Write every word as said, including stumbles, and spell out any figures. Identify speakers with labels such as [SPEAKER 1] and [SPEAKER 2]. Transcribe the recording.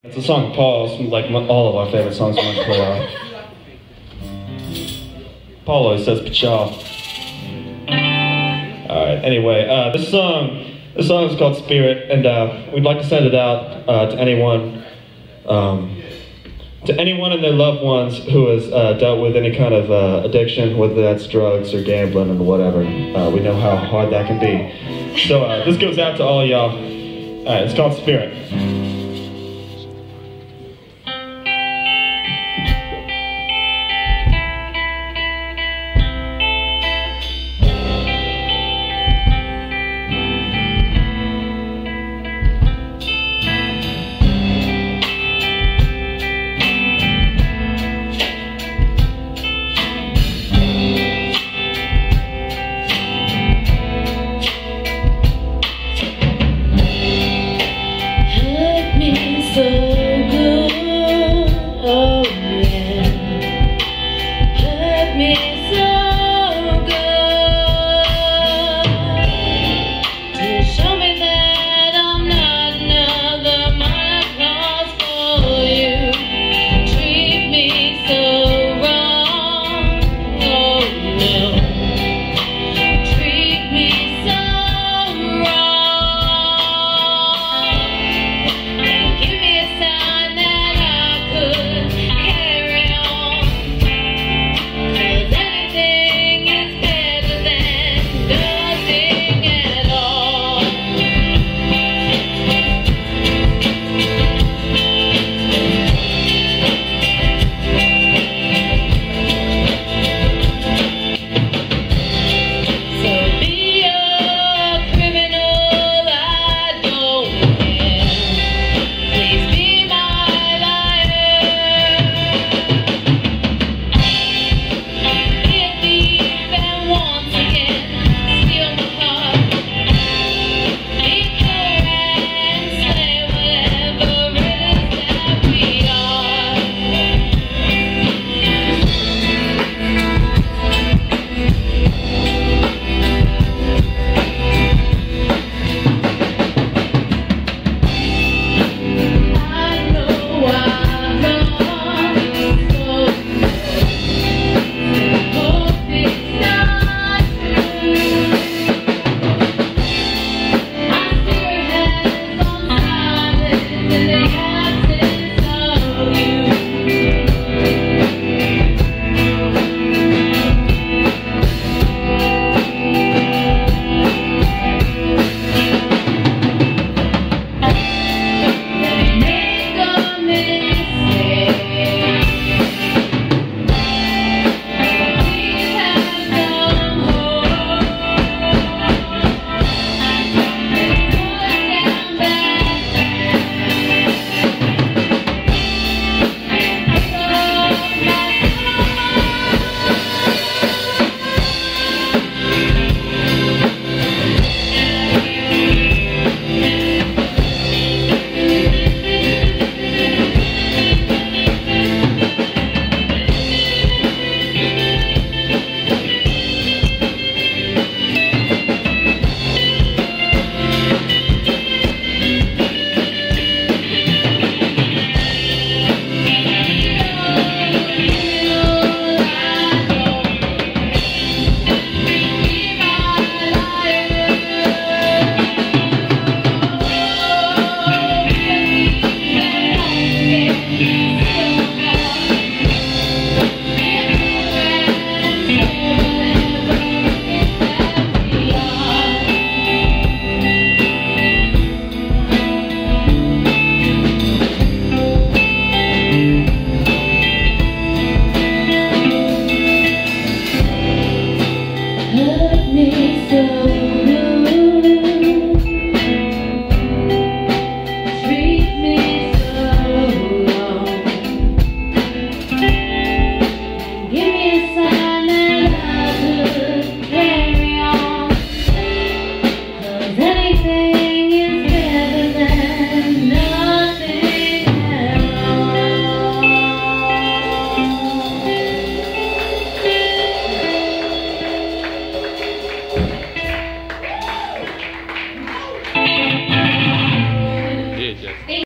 [SPEAKER 1] It's a song Paul's, like all of our favorite songs on the playoff. Paul always says "Pachaw." Alright, anyway, uh, this song this song is called Spirit, and uh, we'd like to send it out uh, to anyone um, to anyone and their loved ones who has uh, dealt with any kind of uh, addiction, whether that's drugs or gambling or whatever. Uh, we know how hard that can be. So uh, this goes out to all y'all. Alright, it's called Spirit.